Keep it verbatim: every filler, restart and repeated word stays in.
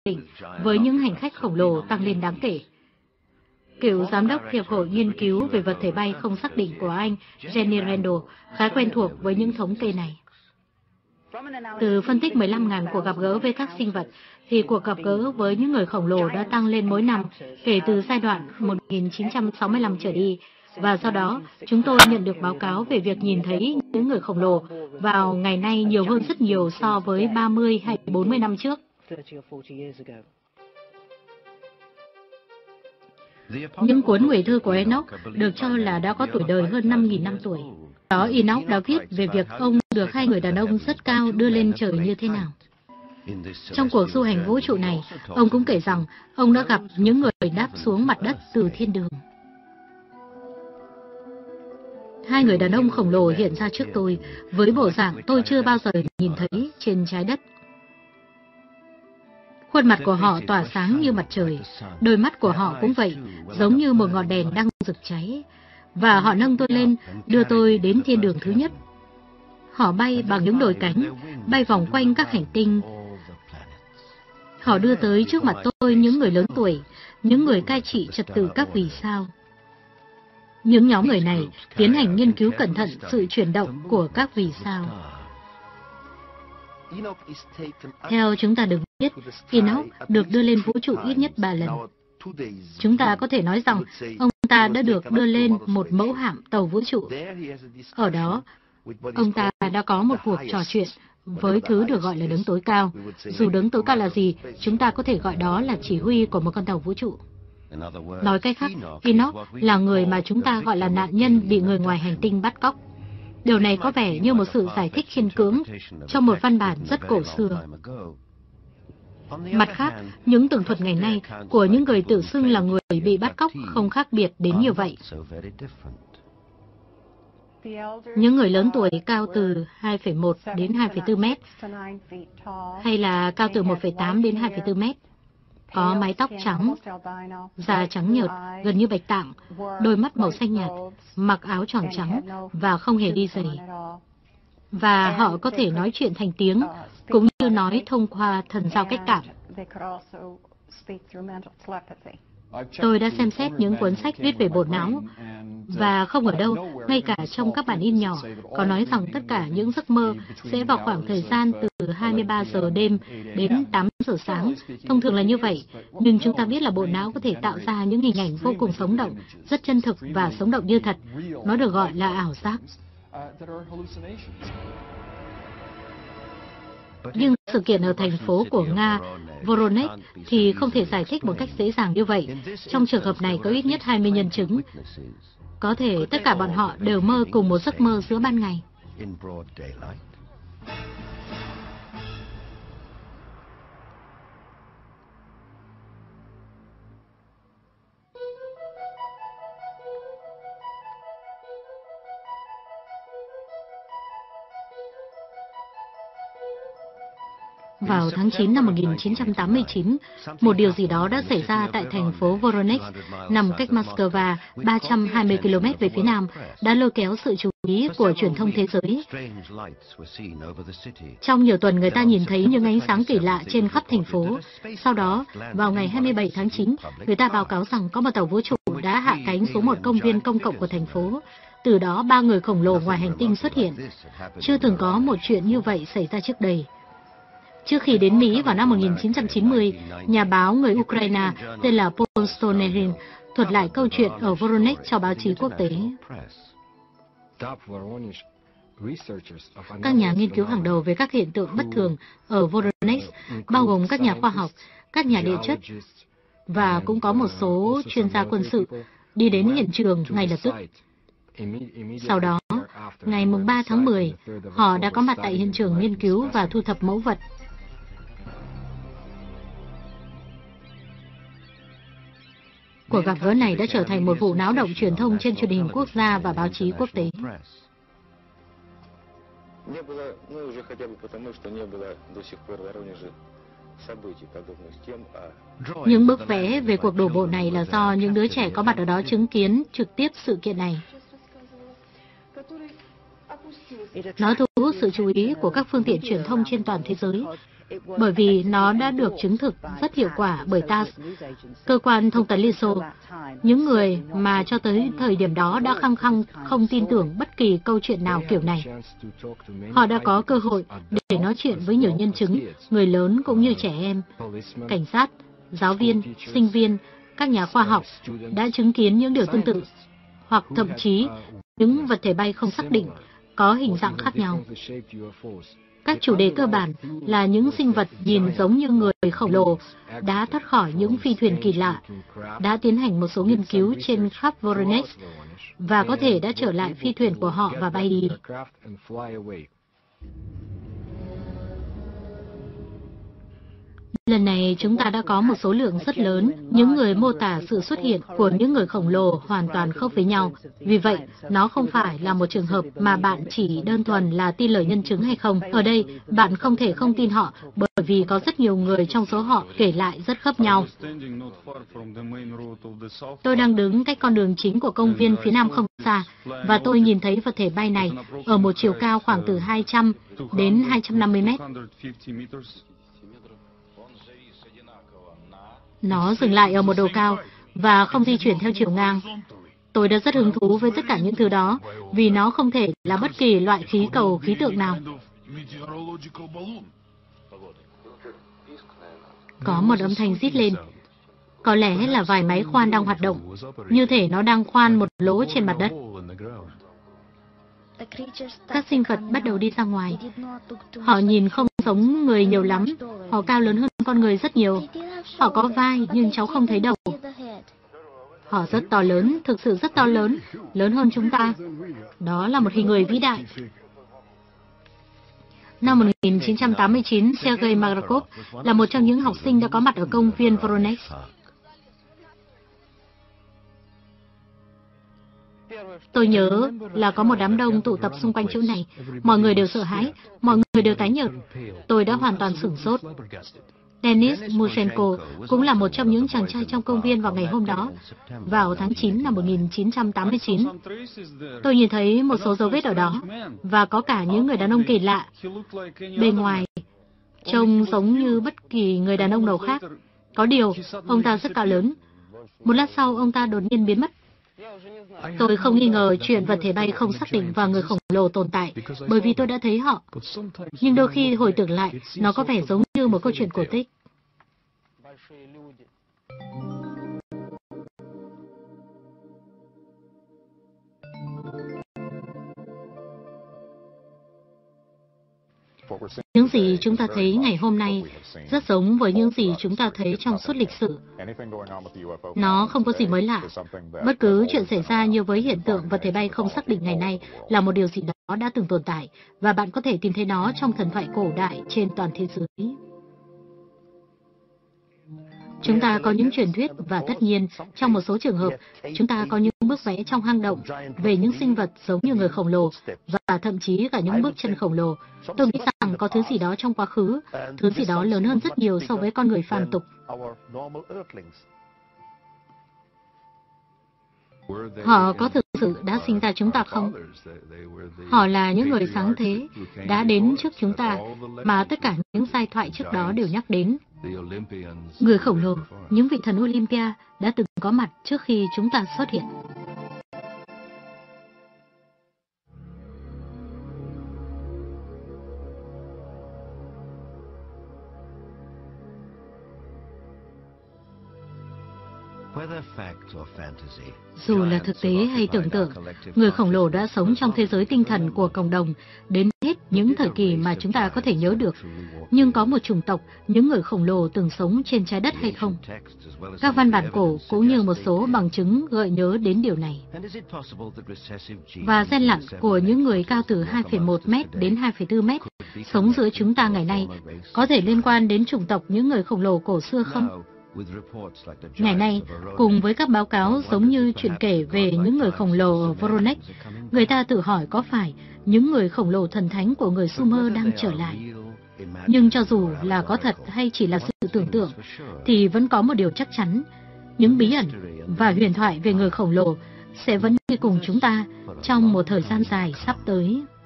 định với những hành khách khổng lồ tăng lên đáng kể. Cựu giám đốc Hiệp hội Nghiên cứu về vật thể bay không xác định của Anh, Jenny Randall, khá quen thuộc với những thống kê này. Từ phân tích mười lăm nghìn cuộc gặp gỡ với các sinh vật, thì cuộc gặp gỡ với những người khổng lồ đã tăng lên mỗi năm kể từ giai đoạn một nghìn chín trăm sáu mươi lăm trở đi. Và sau đó, chúng tôi nhận được báo cáo về việc nhìn thấy những người khổng lồ vào ngày nay nhiều hơn rất nhiều so với ba mươi hay bốn mươi năm trước. Những cuốn huệ thư của Enoch được cho là đã có tuổi đời hơn năm nghìn năm tuổi. Đó Enoch đã viết về việc ông được hai người đàn ông rất cao đưa lên trời như thế nào. Trong cuộc du hành vũ trụ này, ông cũng kể rằng ông đã gặp những người đáp xuống mặt đất từ thiên đường. Hai người đàn ông khổng lồ hiện ra trước tôi, với bộ dạng tôi chưa bao giờ nhìn thấy trên trái đất. Khuôn mặt của họ tỏa sáng như mặt trời, đôi mắt của họ cũng vậy, giống như một ngọn đèn đang rực cháy. Và họ nâng tôi lên, đưa tôi đến thiên đường thứ nhất. Họ bay bằng những đôi cánh, bay vòng quanh các hành tinh. Họ đưa tới trước mặt tôi những người lớn tuổi, những người cai trị trật tự các vì sao. Những nhóm người này tiến hành nghiên cứu cẩn thận sự chuyển động của các vì sao. Theo chúng ta được biết, Enoch được đưa lên vũ trụ ít nhất ba lần. Chúng ta có thể nói rằng ông ta đã được đưa lên một mẫu hạm tàu vũ trụ. Ở đó, ông ta đã có một cuộc trò chuyện với thứ được gọi là đấng tối cao. Dù đấng tối cao là gì, chúng ta có thể gọi đó là chỉ huy của một con tàu vũ trụ. Nói cách khác, Enoch là người mà chúng ta gọi là nạn nhân bị người ngoài hành tinh bắt cóc. Điều này có vẻ như một sự giải thích khiên cưỡng trong một văn bản rất cổ xưa. Mặt khác, những tường thuật ngày nay của những người tự xưng là người bị bắt cóc không khác biệt đến như vậy. Những người lớn tuổi cao từ hai phẩy một đến hai phẩy bốn mét, hay là cao từ một phẩy tám đến hai phẩy bốn mét, có mái tóc trắng, da trắng nhợt, gần như bạch tạng, đôi mắt màu xanh nhạt, mặc áo choàng trắng và không hề đi giày. Và họ có thể nói chuyện thành tiếng, cũng như nói thông qua thần giao cách cảm. Tôi đã xem xét những cuốn sách viết về bộ não, và không ở đâu, ngay cả trong các bản in nhỏ, có nói rằng tất cả những giấc mơ sẽ vào khoảng thời gian từ hai mươi ba giờ đêm đến tám giờ sáng. Thông thường là như vậy, nhưng chúng ta biết là bộ não có thể tạo ra những hình ảnh vô cùng sống động, rất chân thực và sống động như thật. Nó được gọi là ảo giác. Nhưng sự kiện ở thành phố của Nga, Voronezh, thì không thể giải thích một cách dễ dàng như vậy. Trong trường hợp này có ít nhất hai mươi nhân chứng. Có thể tất cả bọn họ đều mơ cùng một giấc mơ giữa ban ngày. Vào tháng chín năm một nghìn chín trăm tám mươi chín, một điều gì đó đã xảy ra tại thành phố Voronezh, nằm cách Moscow ba trăm hai mươi ki lô mét về phía nam, đã lôi kéo sự chú ý của truyền thông thế giới. Trong nhiều tuần, người ta nhìn thấy những ánh sáng kỳ lạ trên khắp thành phố. Sau đó, vào ngày hai mươi bảy tháng chín, người ta báo cáo rằng có một tàu vũ trụ đã hạ cánh xuống một công viên công cộng của thành phố. Từ đó, ba người khổng lồ ngoài hành tinh xuất hiện. Chưa từng có một chuyện như vậy xảy ra trước đây. Trước khi đến Mỹ vào năm một nghìn chín trăm chín mươi, nhà báo người Ukraine tên là Paul Stonerin thuật lại câu chuyện ở Voronezh cho báo chí quốc tế. Các nhà nghiên cứu hàng đầu về các hiện tượng bất thường ở Voronezh, bao gồm các nhà khoa học, các nhà địa chất, và cũng có một số chuyên gia quân sự, đi đến hiện trường ngay lập tức. Sau đó, ngày ba tháng mười, họ đã có mặt tại hiện trường nghiên cứu và thu thập mẫu vật. Cuộc gặp gỡ này đã trở thành một vụ náo động truyền thông trên truyền hình quốc gia và báo chí quốc tế. Những bức vẽ về cuộc đổ bộ này là do những đứa trẻ có mặt ở đó chứng kiến trực tiếp sự kiện này. Nó thu hút sự chú ý của các phương tiện truyền thông trên toàn thế giới. bởi vì nó đã được chứng thực rất hiệu quả bởi tê a ét, cơ quan thông tấn Liên Xô. Những người mà cho tới thời điểm đó đã khăng khăng không tin tưởng bất kỳ câu chuyện nào kiểu này. Họ đã có cơ hội để nói chuyện với nhiều nhân chứng, người lớn cũng như trẻ em, cảnh sát, giáo viên, sinh viên, các nhà khoa học đã chứng kiến những điều tương tự, hoặc thậm chí những vật thể bay không xác định có hình dạng khác nhau. Các chủ đề cơ bản là những sinh vật nhìn giống như người khổng lồ đã thoát khỏi những phi thuyền kỳ lạ, đã tiến hành một số nghiên cứu trên khắp Voronezh và có thể đã trở lại phi thuyền của họ và bay đi. Lần này chúng ta đã có một số lượng rất lớn những người mô tả sự xuất hiện của những người khổng lồ hoàn toàn khớp với nhau. Vì vậy, nó không phải là một trường hợp mà bạn chỉ đơn thuần là tin lời nhân chứng hay không. Ở đây, bạn không thể không tin họ bởi vì có rất nhiều người trong số họ kể lại rất khớp nhau. Tôi đang đứng cách con đường chính của công viên phía nam không xa, và tôi nhìn thấy vật thể bay này ở một chiều cao khoảng từ hai trăm đến hai trăm năm mươi mét. Nó dừng lại ở một độ cao và không di chuyển theo chiều ngang. Tôi đã rất hứng thú với tất cả những thứ đó, vì nó không thể là bất kỳ loại khí cầu khí tượng nào. Có một âm thanh rít lên. Có lẽ là vài máy khoan đang hoạt động, như thể nó đang khoan một lỗ trên mặt đất. Các sinh vật bắt đầu đi ra ngoài. Họ nhìn không giống người nhiều lắm. Họ cao lớn hơn con người rất nhiều. Họ có vai nhưng cháu không thấy đầu. Họ rất to lớn, thực sự rất to lớn, lớn hơn chúng ta. Đó là một hình người vĩ đại. Năm một nghìn chín trăm tám mươi chín, Sergei Markov là một trong những học sinh đã có mặt ở công viên Voronezh. Tôi nhớ là có một đám đông tụ tập xung quanh chỗ này. Mọi người đều sợ hãi, mọi người đều tái nhợt. Tôi đã hoàn toàn sửng sốt. Denis Mushenko cũng là một trong những chàng trai trong công viên vào ngày hôm đó, vào tháng chín năm một nghìn chín trăm tám mươi chín. Tôi nhìn thấy một số dấu vết ở đó, và có cả những người đàn ông kỳ lạ. Bề ngoài, trông giống như bất kỳ người đàn ông nào khác. Có điều, ông ta rất cao lớn. Một lát sau, ông ta đột nhiên biến mất. Tôi không nghi ngờ chuyện vật thể bay không xác định và người khổng lồ tồn tại, bởi vì tôi đã thấy họ. Nhưng đôi khi hồi tưởng lại, nó có vẻ giống như một câu chuyện cổ tích. Những gì chúng ta thấy ngày hôm nay rất giống với những gì chúng ta thấy trong suốt lịch sử. Nó không có gì mới lạ. Bất cứ chuyện xảy ra như với hiện tượng vật thể bay không xác định ngày nay là một điều gì đó đã từng tồn tại, và bạn có thể tìm thấy nó trong thần thoại cổ đại trên toàn thế giới. Chúng ta có những truyền thuyết và tất nhiên, trong một số trường hợp, chúng ta có những bức vẽ trong hang động về những sinh vật giống như người khổng lồ và thậm chí cả những bước chân khổng lồ. Tôi nghĩ rằng có thứ gì đó trong quá khứ, thứ gì đó lớn hơn rất nhiều so với con người phàm tục. Họ có thực sự đã sinh ra chúng ta không? Họ là những người sáng thế, đã đến trước chúng ta, mà tất cả những giai thoại trước đó đều nhắc đến. Người khổng lồ, những vị thần Olympia đã từng có mặt trước khi chúng ta xuất hiện. Dù là thực tế hay tưởng tượng, người khổng lồ đã sống trong thế giới tinh thần của cộng đồng đến hết những thời kỳ mà chúng ta có thể nhớ được. Nhưng có một chủng tộc, những người khổng lồ từng sống trên trái đất hay không? Các văn bản cổ cũng như một số bằng chứng gợi nhớ đến điều này. Và gen lặn của những người cao từ hai phẩy một mét đến hai phẩy bốn mét sống giữa chúng ta ngày nay có thể liên quan đến chủng tộc những người khổng lồ cổ xưa không? Ngày nay, cùng với các báo cáo giống như chuyện kể về những người khổng lồ ở Voronezh, người ta tự hỏi có phải những người khổng lồ thần thánh của người Sumer đang trở lại. Nhưng cho dù là có thật hay chỉ là sự tưởng tượng, thì vẫn có một điều chắc chắn, những bí ẩn và huyền thoại về người khổng lồ sẽ vẫn đi cùng chúng ta trong một thời gian dài sắp tới.